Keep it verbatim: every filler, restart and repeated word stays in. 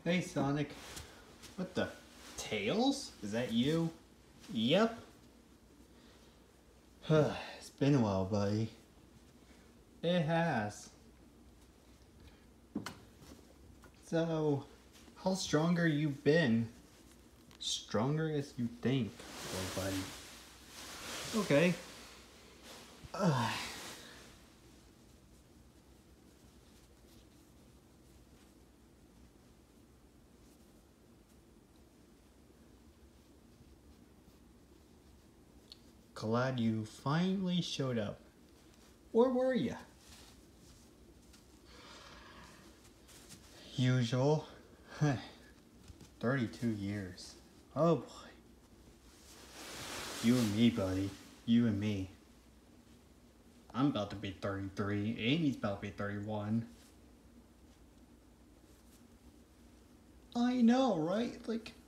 Hey Sonic. What the? Tails? Is that you? Yep. It's been a while, buddy. It has. So, how stronger you been? Stronger as you think, little buddy. Okay. Ugh. Glad you finally showed up. Where were you? Usual. thirty-two years. Oh boy. You and me, buddy. You and me. I'm about to be thirty-three. Amy's about to be thirty-one. I know, right? Like,